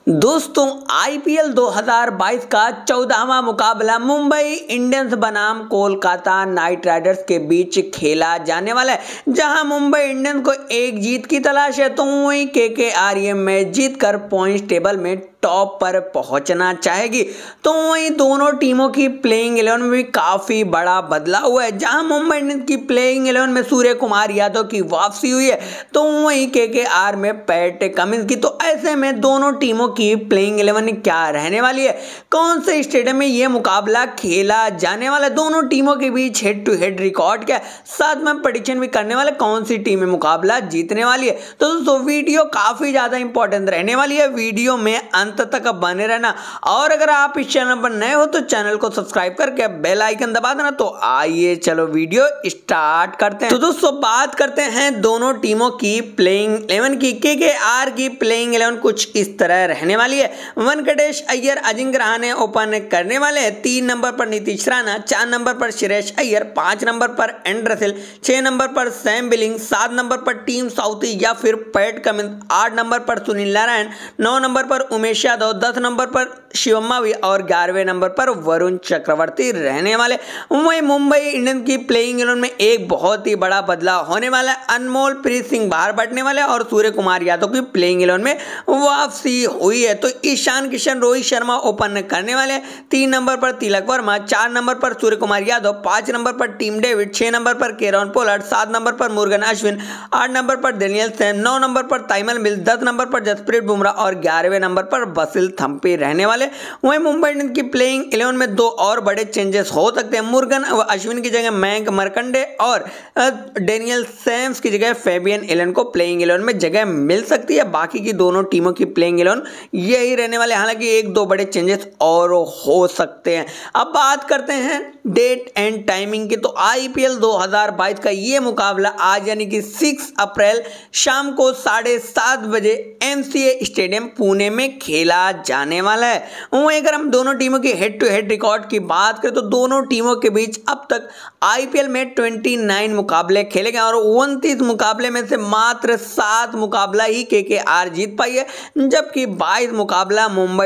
दोस्तों आईपीएल 2022 का 14वां मुकाबला मुंबई इंडियंस बनाम कोलकाता नाइट राइडर्स के बीच खेला जाने वाला है, जहां मुंबई इंडियंस को एक जीत की तलाश है तो वहीं केकेआर ये मैच जीतकर पॉइंट्स टेबल में टॉप पर पहुंचना चाहेगी। तो वहीं दोनों टीमों की प्लेइंग 11 में भी काफी बड़ा बदलाव हुआ है, जहां मुंबई इंडियंस की प्लेइंग 11 में सूर्य कुमार यादव की वापसी हुई है तो वहीं केकेआर में पैट कमिंस की। तो ऐसे में दोनों टीमों की प्लेइंग 11 क्या रहने वाली है, कौन से स्टेडियम में यह मुकाबला खेला जाने वाला है, दोनों टीमों के बीच हेड टू हेड रिकॉर्ड क्या है, साथ में प्रेडिक्शन भी करने वाले कौन सी टीम में मुकाबला जीतने वाली है। तो दोस्तों वीडियो काफी ज्यादा इंपॉर्टेंट रहने वाली है, वीडियो में अंत तक बने रहना। और अगर आप इस चैनल पर नए हो तो चैनल को सब्सक्राइब करके बेल आइकन दबा देना। तो आइए चलो वीडियो स्टार्ट करते हैं। तो दोस्तों बात करते हैं दोनों टीमों की प्लेइंग 11 की। केकेआर की प्लेइंग 11 कुछ इस तरह रहने वाली है। वेंकटेश अय्यर, अजिंक्य रहाणे ओपन करने वाले हैं। 3 नंबर पर नीतीश राणा, 4 नंबर पर श्रेयस अय्यर, 5 नंबर पर एंड्रे रसेल, 6 नंबर पर सैम बिलिंग, 7 नंबर पर टीम साउथी या फिर पैट कमिंस, 8 नंबर पर सुनील नारायण, 9 नंबर पर उमेश यादव, 10 नंबर पर शिवम मावी और 11वें नंबर पर वरुण चक्रवर्ती रहने वाले। वहीं मुंबई इंडियंस की प्लेइंग 11 में एक बहुत ही बड़ा बदलाव होने वाला है। अनमोल प्रीत सिंह बाहर बैठने वाले और सूर्य कुमार यादव की प्लेइंग 11 में वापसी हुई है। तो ईशान किशन, रोहित शर्मा ओपन करने वाले। 3 नंबर पर तिलक वर्मा, 4 नंबर पर सूर्य कुमार यादव, 5 नंबर पर टीम डेविड, 6 नंबर पर केरन पोलार्ड, 7 नंबर पर मुरुगन अश्विन, 8 नंबर पर डेनियल सैम, 9 नंबर पर ताइमल मिल्स, 10 नंबर पर जसप्रीत बुमराह और 11वें नंबर पर बसिल थम्पी रहने वाले। वहीं मुंबई इंडियंस की प्लेइंग 11 में 2 और बड़े चेंजेस हो सकते हैं। मुरुगन अश्विन की जगह मयंक मरकंडे और डेनियल सैम्स की जगह फेबियन एलन को प्लेइंग 11 में जगह मिल सकती है। बाकी की दोनों टीमों की प्लेइंग 11 यही रहने वाले, हालांकि 1-2 बड़े चेंजेस और हो सकते हैं। अब बात करते हैं डेट एंड टाइमिंग की। तो आईपीएल 2022 का ये मुकाबला आज यानी कि 6 अप्रैल शाम को 7:30 बजे एमसीए स्टेडियम पुणे में खेला जाने वाला है। वहीं अगर हम दोनों टीमों की हेड टू हेड रिकॉर्ड की बात करें तो दोनों टीमों के बीच अब तक आईपीएल में 29 मुकाबले खेले गए और 29 मुकाबले में से मात्र 7 मुकाबला ही केकेआर जीत पाई है, जबकि 22 मुकाबला मुंबई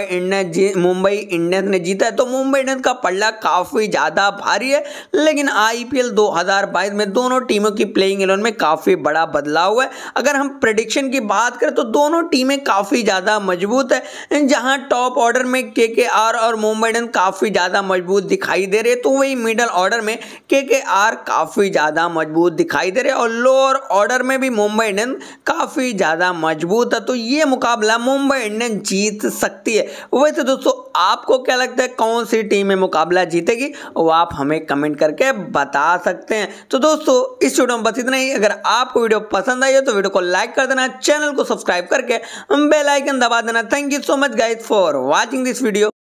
इंडियंस ने जीता है। तो मुंबई इंडियंस का पल्ला काफी ज्यादा भारी है, लेकिन आईपीएल 2022 में दोनों टीमों की प्लेइंग 11 में काफी बड़ा बदलाव हुआ है। अगर हम प्रेडिक्शन की बात करें तो दोनों टीमें काफी ज्यादा मजबूत है, जहां टॉप ऑर्डर में केकेआर और मुंबई इंडियंस काफी ज्यादा मजबूत दिखाई दे रहे हैं, तो वही मिडिल ऑर्डर में केकेआर काफी ज्यादा मजबूत दिखाई दे रहे हैं और लोअर ऑर्डर में भी मुंबई इंडियंस काफी ज्यादा मजबूत है। तो ये मुकाबला मुंबई इंडियंस जीत सकती है। वैसे दोस्तों आपको क्या लगता है कौन सी टीम में मुकाबला जीतेगी, वो आप हमें कमेंट करके बता सकते हैं। तो दोस्तों इस वीडियो में बस इतना ही। अगर आपको वीडियो पसंद आई हो तो वीडियो को लाइक कर देना, चैनल को सब्सक्राइब करके बेल आइकन दबा देना। Thank you so much guys for watching this video.